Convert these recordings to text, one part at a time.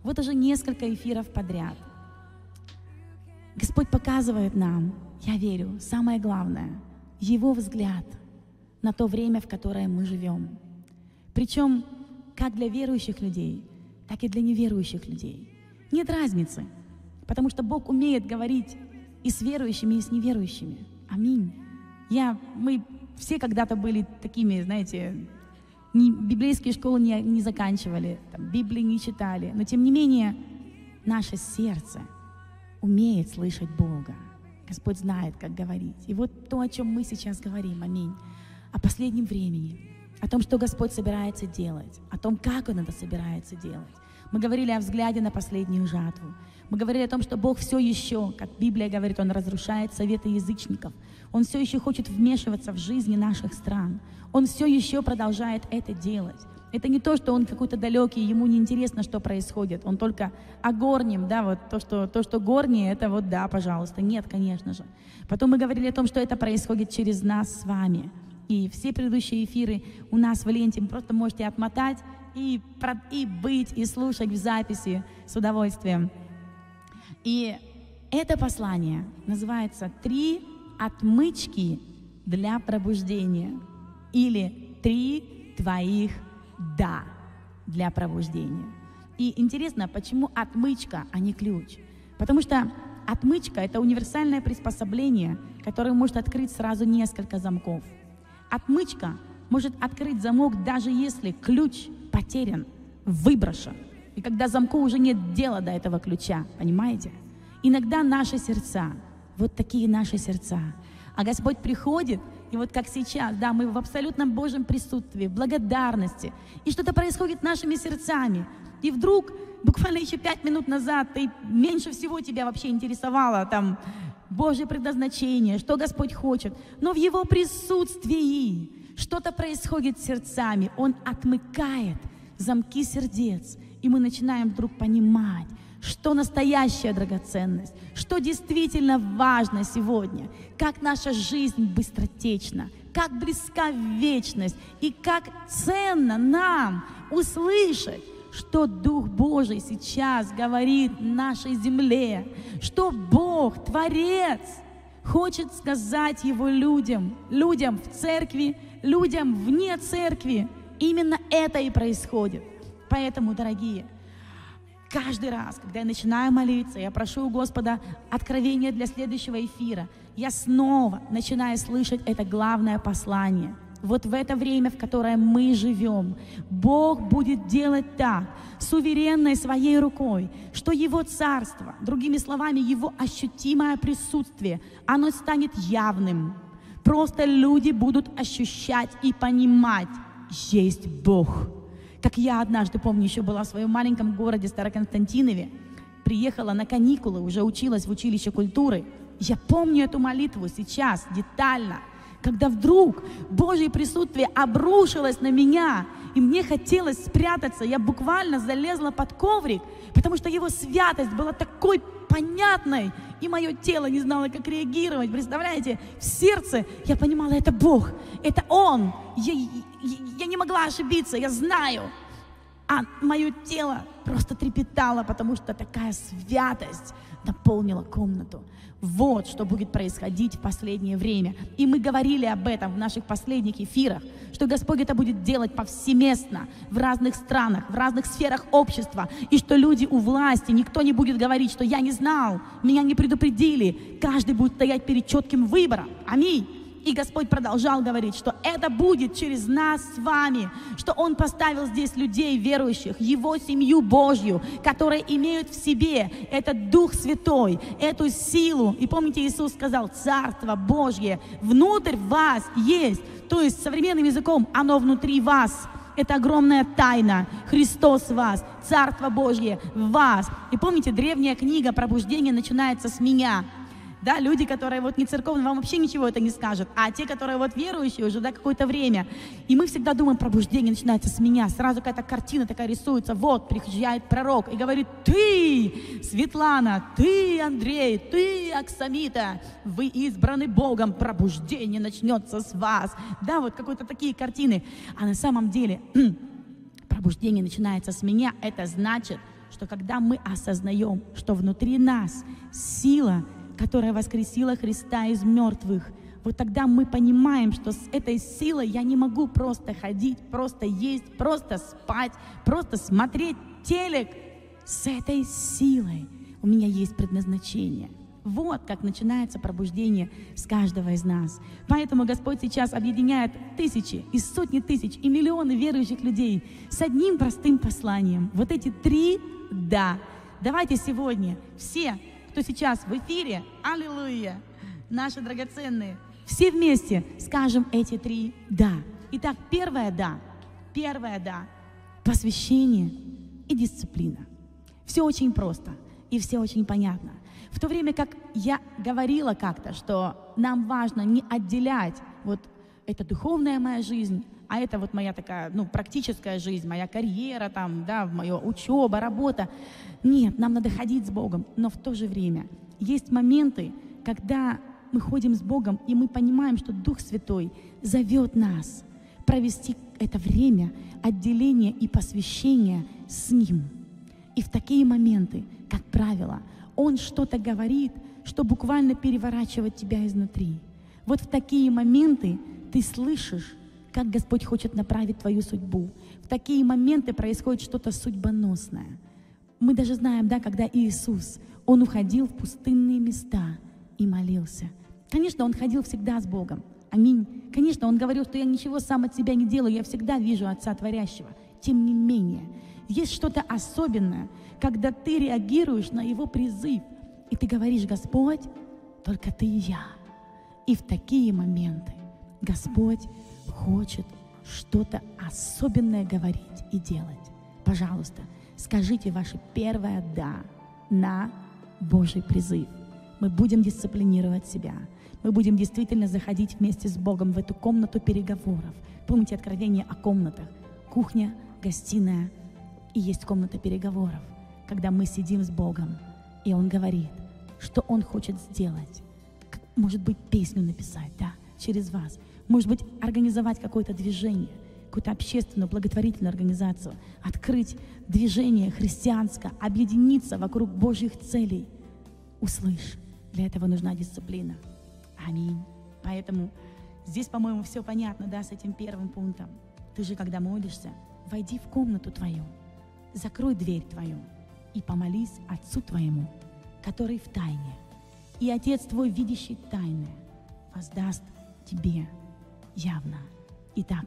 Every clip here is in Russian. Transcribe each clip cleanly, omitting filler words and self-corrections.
Вот уже несколько эфиров подряд Господь показывает нам, я верю, самое главное, Его взгляд на то время, в которое мы живем. Причем как для верующих людей, так и для неверующих людей. Нет разницы, потому что Бог умеет говорить и с верующими, и с неверующими. Аминь. Мы все когда-то были такими, знаете, библейские школы не заканчивали, Библии не читали, но тем не менее наше сердце умеет слышать Бога. Господь знает, как говорить. И вот то, о чем мы сейчас говорим, аминь, о последнем времени, о том, что Господь собирается делать, о том, как Он это собирается делать. Мы говорили о взгляде на последнюю жатву. Мы говорили о том, что Бог все еще, как Библия говорит, Он разрушает советы язычников. Он все еще хочет вмешиваться в жизни наших стран. Он все еще продолжает это делать. Это не то, что Он какой-то далекий, ему не интересно, что происходит. Он только о горнем, да, вот то, что горнее, это вот да, пожалуйста. Нет, конечно же. Потом мы говорили о том, что это происходит через нас с вами. И все предыдущие эфиры у нас в ленте вы просто можете отмотать и быть, и слушать в записи с удовольствием. И это послание называется «Три отмычки для пробуждения» или «Три твоих да для пробуждения». И интересно, почему отмычка, а не ключ? Потому что отмычка — это универсальное приспособление, которое может открыть сразу несколько замков. Отмычка может открыть замок, даже если ключ потерян, выброшен. И когда замку уже нет дела до этого ключа, понимаете? Иногда наши сердца, вот такие наши сердца. А Господь приходит, и вот как сейчас, да, мы в абсолютном Божьем присутствии, в благодарности. И что-то происходит с нашими сердцами. И вдруг, буквально еще 5 минут назад, меньше всего тебя вообще интересовало Божье предназначение, что Господь хочет. Но в Его присутствии что-то происходит с сердцами. Он отмыкает замки сердец. И мы начинаем вдруг понимать, что настоящая драгоценность, что действительно важно сегодня, как наша жизнь быстротечна, как близка вечность и как ценно нам услышать, что Дух Божий сейчас говорит нашей земле, что Бог, Творец, хочет сказать Его людям в церкви, людям вне церкви. Именно это и происходит. Поэтому, дорогие, каждый раз, когда я начинаю молиться, я прошу у Господа откровения для следующего эфира, я снова начинаю слышать это главное послание. Вот в это время, в которое мы живем, Бог будет делать так, суверенной своей рукой, что Его царство, другими словами, Его ощутимое присутствие, оно станет явным. Просто люди будут ощущать и понимать, есть Бог. Как я однажды, помню, еще была в своем маленьком городе Староконстантинове, приехала на каникулы, уже училась в училище культуры. Я помню эту молитву сейчас детально, когда вдруг Божье присутствие обрушилось на меня, и мне хотелось спрятаться. Я буквально залезла под коврик, потому что Его святость была такой понятной, и мое тело не знало, как реагировать. Представляете, в сердце я понимала, это Бог, это Он. Я не могла ошибиться, я знаю. А мое тело просто трепетало, потому что такая святость наполнила комнату. Вот что будет происходить в последнее время. И мы говорили об этом в наших последних эфирах, что Господь это будет делать повсеместно, в разных странах, в разных сферах общества. И что люди у власти, никто не будет говорить, что я не знал, меня не предупредили. Каждый будет стоять перед четким выбором. Аминь. И Господь продолжал говорить, что это будет через нас с вами, что Он поставил здесь людей верующих, Его семью Божью, которые имеют в себе этот Дух Святой, эту силу. И помните, Иисус сказал, Царство Божье внутрь вас есть. То есть современным языком оно внутри вас. Это огромная тайна. Христос в вас, Царство Божье в вас. И помните, древняя книга «Пробуждение» начинается с меня. Да, люди, которые вот не церковные, вам вообще ничего это не скажут. А те, которые вот верующие уже, да, какое-то время. И мы всегда думаем, пробуждение начинается с меня. Сразу какая-то картина такая рисуется. Вот, приезжает пророк и говорит, ты, Светлана, ты, Андрей, ты, Оксамита, вы избраны Богом, пробуждение начнется с вас. Да, вот какие-то такие картины. А на самом деле, пробуждение начинается с меня. Это значит, что когда мы осознаем, что внутри нас сила, которая воскресила Христа из мертвых, вот тогда мы понимаем, что с этой силой я не могу просто ходить, просто есть, просто спать, просто смотреть телек. С этой силой у меня есть предназначение. Вот как начинается пробуждение с каждого из нас. Поэтому Господь сейчас объединяет тысячи и сотни тысяч и миллионы верующих людей с одним простым посланием. Вот эти 3 «да». Давайте сегодня все, кто сейчас в эфире, аллилуйя, наши драгоценные, все вместе скажем эти 3 «да». Итак, первое «да». Первое «да» — посвящение и дисциплина. Все очень просто и все очень понятно. В то время как я говорила как-то, что нам важно не отделять вот это духовная моя жизнь, а это вот моя такая, практическая жизнь, моя карьера там, да, моя учеба, работа. Нет, нам надо ходить с Богом, но в то же время есть моменты, когда мы ходим с Богом, и мы понимаем, что Дух Святой зовет нас провести это время отделения и посвящения с Ним. И в такие моменты, как правило, Он что-то говорит, что буквально переворачивает тебя изнутри. Вот в такие моменты ты слышишь, как Господь хочет направить твою судьбу. В такие моменты происходит что-то судьбоносное. Мы даже знаем, да, когда Иисус, Он уходил в пустынные места и молился. Конечно, Он ходил всегда с Богом. Аминь. Конечно, Он говорил, что я ничего сам от себя не делаю, я всегда вижу Отца Творящего. Тем не менее, есть что-то особенное, когда ты реагируешь на Его призыв, и ты говоришь: Господь, только Ты и я. И в такие моменты Господь хочет что-то особенное говорить и делать. Пожалуйста, скажите ваше первое «да» на Божий призыв. Мы будем дисциплинировать себя. Мы будем действительно заходить вместе с Богом в эту комнату переговоров. Помните Откровение о комнатах? Кухня, гостиная и есть комната переговоров, когда мы сидим с Богом, и Он говорит, что Он хочет сделать. Может быть, песню написать, да, через вас. Может быть, организовать какое-то движение, какую-то общественную, благотворительную организацию, открыть движение христианское, объединиться вокруг Божьих целей. Услышь, для этого нужна дисциплина. Аминь. Поэтому здесь, по-моему, все понятно, да, с этим первым пунктом. Ты же, когда молишься, войди в комнату твою, закрой дверь твою и помолись Отцу твоему, который в тайне. И Отец твой, видящий тайное, воздаст тебе явно. Итак,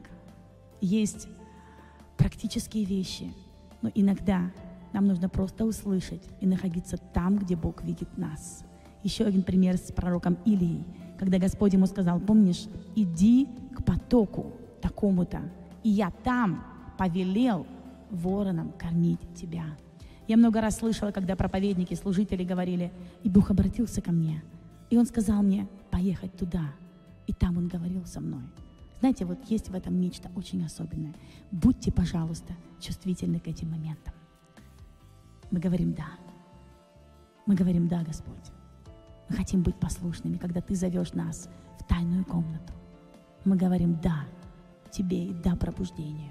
есть практические вещи, но иногда нам нужно просто услышать и находиться там, где Бог видит нас. Еще один пример с пророком Илией, когда Господь ему сказал: помнишь, иди к потоку такому-то, и я там повелел воронам кормить тебя. Я много раз слышала, когда проповедники, служители говорили, и Бог обратился ко мне, и Он сказал мне поехать туда, и там Он говорил со мной. Знаете, вот есть в этом нечто очень особенное. Будьте, пожалуйста, чувствительны к этим моментам. Мы говорим «да». Мы говорим «да, Господь». Мы хотим быть послушными, когда Ты зовешь нас в тайную комнату. Мы говорим «да» Тебе и «да» пробуждению.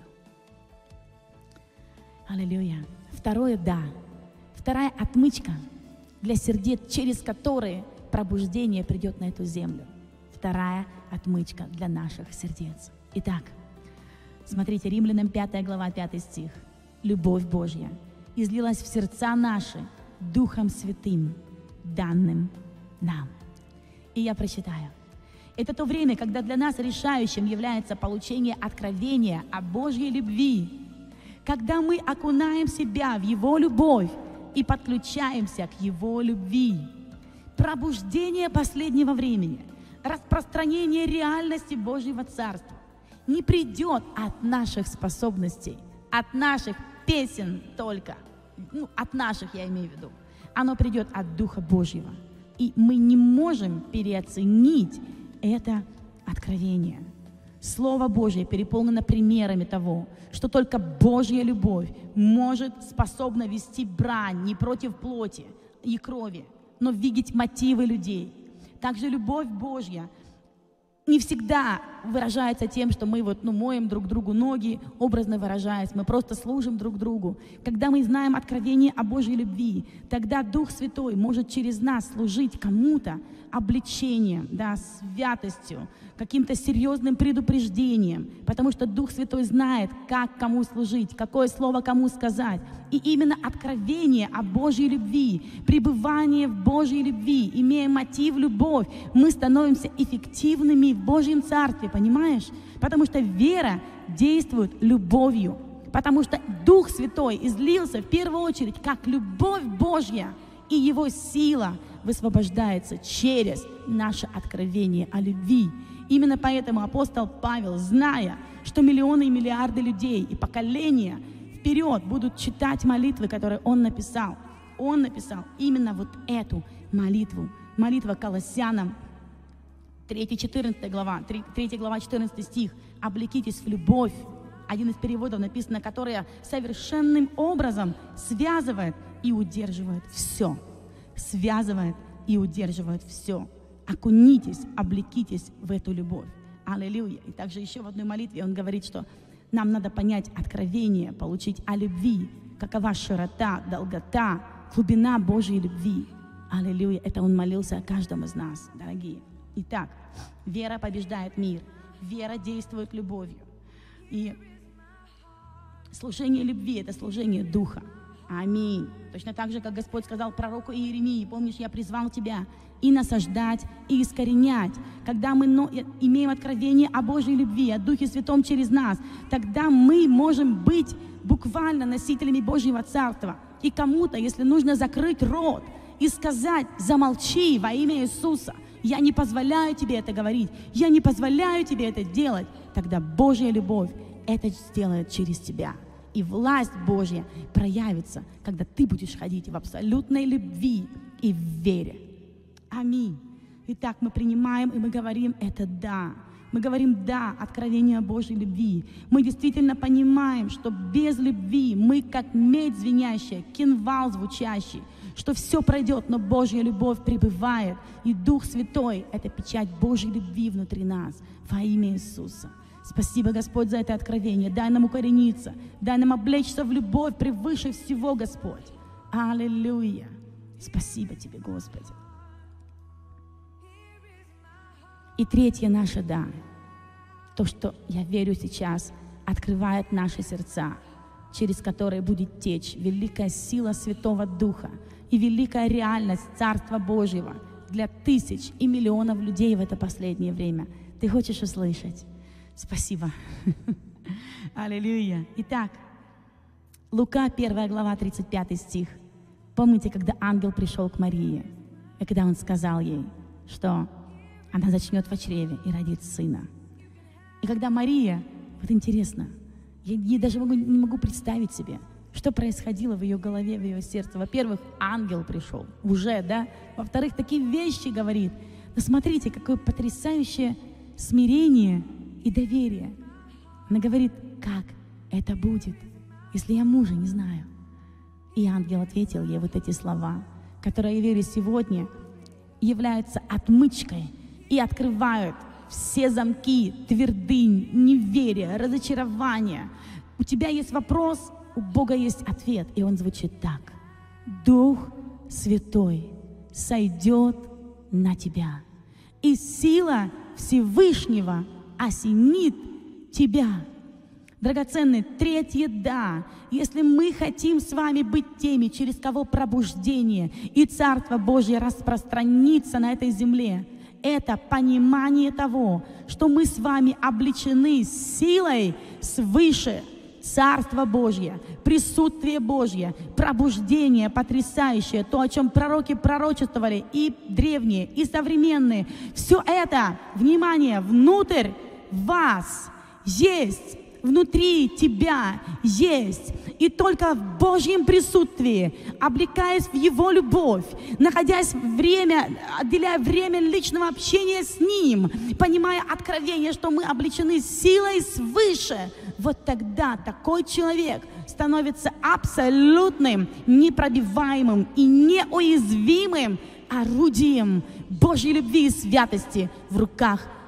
Аллилуйя. Второе «да». Вторая отмычка для сердец, через которые пробуждение придет на эту землю. Вторая отмычка для наших сердец. Итак, смотрите, Римлянам 5 глава, 5 стих. «Любовь Божья излилась в сердца наши Духом Святым, данным нам». И я прочитаю. Это то время, когда для нас решающим является получение откровения о Божьей любви, когда мы окунаем себя в Его любовь и подключаемся к Его любви. Пробуждение последнего времени, распространение реальности Божьего Царства не придет от наших способностей, от наших песен только, от наших я имею в виду. Оно придет от Духа Божьего. И мы не можем переоценить это откровение. Слово Божье переполнено примерами того, что только Божья любовь способна вести брань не против плоти и крови, но видеть мотивы людей. Также любовь Божья не всегда выражается тем, что мы моем друг другу ноги, образно выражаясь, мы просто служим друг другу. Когда мы знаем откровение о Божьей любви, тогда Дух Святой может через нас служить кому-то обличением, святостью, каким-то серьезным предупреждением, потому что Дух Святой знает, как кому служить, какое слово кому сказать. И именно откровение о Божьей любви, пребывание в Божьей любви, имея мотив любовь, мы становимся эффективными в Божьем Царстве, понимаешь? Потому что вера действует любовью, потому что Дух Святой излился в первую очередь как любовь Божья, и Его сила высвобождается через наше откровение о любви. Именно поэтому апостол Павел, зная, что миллионы и миллиарды людей и поколения вперед будут читать молитвы, которые он написал именно вот эту молитву. Молитва Колоссянам, 3 глава, 14 стих. «Облекитесь в любовь». Один из переводов написано, которая совершенным образом связывает и удерживает все. Связывает и удерживает все. Окунитесь, облекитесь в эту любовь. Аллилуйя. И также еще в одной молитве он говорит, что нам надо понять откровение, получить о любви, какова широта, долгота, глубина Божьей любви. Аллилуйя. Это он молился о каждом из нас, дорогие. Итак, вера побеждает мир. Вера действует любовью. И служение любви — это служение Духа. Аминь. Точно так же, как Господь сказал пророку Иеремии: помнишь, я призвал тебя и насаждать, и искоренять. Когда мы имеем откровение о Божьей любви, о Духе Святом через нас, тогда мы можем быть буквально носителями Божьего Царства. И кому-то, если нужно закрыть рот и сказать: замолчи во имя Иисуса, я не позволяю тебе это говорить, я не позволяю тебе это делать, тогда Божья любовь это сделает через тебя. И власть Божья проявится, когда ты будешь ходить в абсолютной любви и в вере. Аминь. Итак, мы принимаем и мы говорим это «да». Мы говорим «да» откровению Божьей любви. Мы действительно понимаем, что без любви мы как медь звенящая, кимвал звучащий, что все пройдет, но Божья любовь пребывает. И Дух Святой — это печать Божьей любви внутри нас во имя Иисуса. Спасибо, Господь, за это откровение. Дай нам укорениться, дай нам облечься в любовь превыше всего, Господь. Аллилуйя. Спасибо Тебе, Господи. И третье наше «да». То, что я верю сейчас, открывает наши сердца, через которые будет течь великая сила Святого Духа и великая реальность Царства Божьего для тысяч и миллионов людей в это последнее время. Ты хочешь услышать? Спасибо. Аллилуйя. Итак, Лука, 1 глава, 35 стих. Помните, когда ангел пришел к Марии, и когда он сказал ей, что она зачнет в чреве и родит сына. И когда Мария, вот интересно, я даже не могу представить себе, что происходило в ее голове, в ее сердце. Во-первых, ангел пришел уже, да? Во-вторых, такие вещи говорит. Но смотрите, какое потрясающее смирение и доверие. Она говорит: как это будет, если я мужа не знаю? И ангел ответил ей вот эти слова, которые, я верю, сегодня являются отмычкой и открывают все замки, твердынь, неверия, разочарования. У тебя есть вопрос, у Бога есть ответ, и он звучит так: Дух Святой сойдет на тебя, и сила Всевышнего осенит тебя. Драгоценные, третье «да». Если мы хотим с вами быть теми, через кого пробуждение и Царство Божье распространится на этой земле, это понимание того, что мы с вами облечены силой свыше. Царство Божье, присутствие Божье, пробуждение потрясающее, то, о чем пророки пророчествовали, и древние, и современные. Все это, внимание, внутрь вас есть, внутри тебя есть. И только в Божьем присутствии, облекаясь в Его любовь, находясь отделяя время личного общения с Ним, понимая откровение, что мы облечены силой свыше, вот тогда такой человек становится абсолютным, непробиваемым и неуязвимым орудием Божьей любви и святости в руках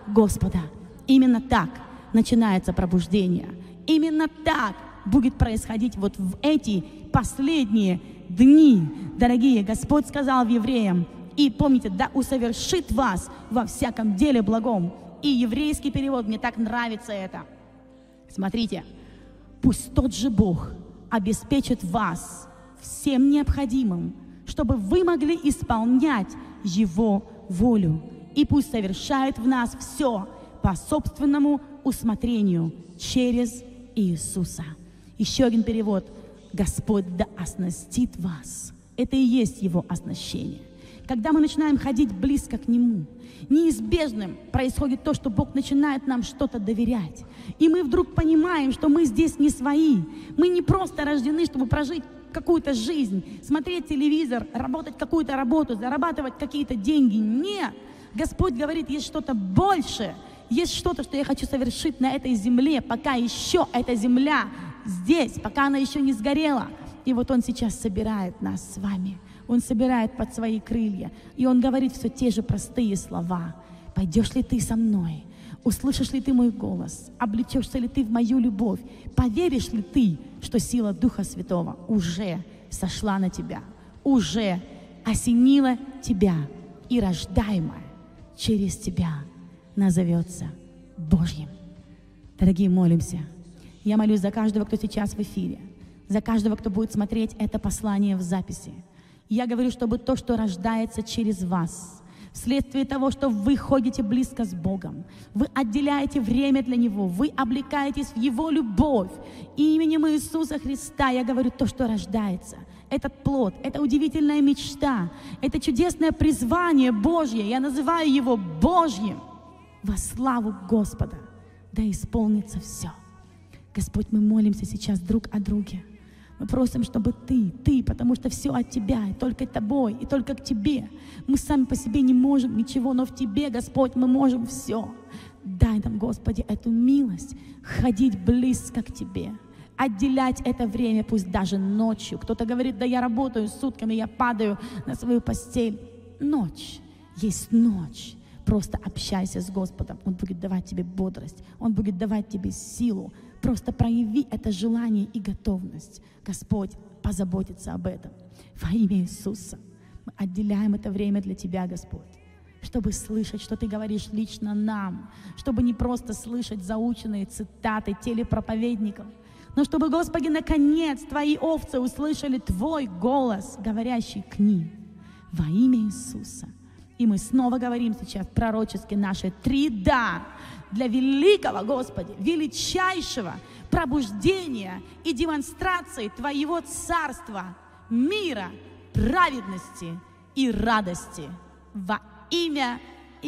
Господа. Именно так начинается пробуждение. Именно так будет происходить вот в эти последние дни. Дорогие, Господь сказал в Евреям, и помните, да усовершит вас во всяком деле благом. И еврейский перевод, мне так нравится это. Смотрите, пусть тот же Бог обеспечит вас всем необходимым, чтобы вы могли исполнять Его волю. И пусть совершает в нас все по собственному усмотрению через Иисуса. Еще один перевод. Господь да оснастит вас. Это и есть Его оснащение. Когда мы начинаем ходить близко к Нему, неизбежным происходит то, что Бог начинает нам что-то доверять. И мы вдруг понимаем, что мы здесь не свои. Мы не просто рождены, чтобы прожить какую-то жизнь, смотреть телевизор, работать какую-то работу, зарабатывать какие-то деньги. Нет! Господь говорит, есть что-то большее. Есть что-то, что я хочу совершить на этой земле, пока еще эта земля здесь, пока она еще не сгорела. И вот Он сейчас собирает нас с вами. Он собирает под свои крылья. И Он говорит все те же простые слова. Пойдешь ли ты со мной? Услышишь ли ты мой голос? Облечешься ли ты в мою любовь? Поверишь ли ты, что сила Духа Святого уже сошла на тебя, уже осенила тебя, и рождаемое через тебя назовется Божьим? Дорогие, молимся. Я молюсь за каждого, кто сейчас в эфире, за каждого, кто будет смотреть это послание в записи. Я говорю, чтобы то, что рождается через вас, вследствие того, что вы ходите близко с Богом, вы отделяете время для Него, вы облекаетесь в Его любовь. Именем Иисуса Христа я говорю, то, что рождается, этот плод, это удивительная мечта, это чудесное призвание Божье, я называю его Божьим, во славу Господа, да исполнится все. Господь, мы молимся сейчас друг о друге. Мы просим, чтобы Ты, потому что все от Тебя, и только Тобой, и только к Тебе. Мы сами по себе не можем ничего, но в Тебе, Господь, мы можем все. Дай нам, Господи, эту милость ходить близко к Тебе, отделять это время, пусть даже ночью. Кто-то говорит, да я работаю сутками, я падаю на свою постель. Ночь, есть ночь. Просто общайся с Господом, Он будет давать тебе бодрость, Он будет давать тебе силу. Просто прояви это желание и готовность. Господь позаботится об этом. Во имя Иисуса мы отделяем это время для Тебя, Господь, чтобы слышать, что Ты говоришь лично нам, чтобы не просто слышать заученные цитаты телепроповедников, но чтобы, Господи, наконец Твои овцы услышали Твой голос, говорящий к ним. Во имя Иисуса. И мы снова говорим сейчас пророчески наши 3 «да» для великого, Господи, величайшего пробуждения и демонстрации Твоего царства, мира, праведности и радости. Во имя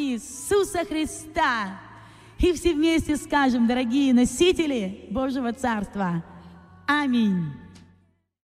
Иисуса Христа. И все вместе скажем, дорогие носители Божьего Царства, аминь.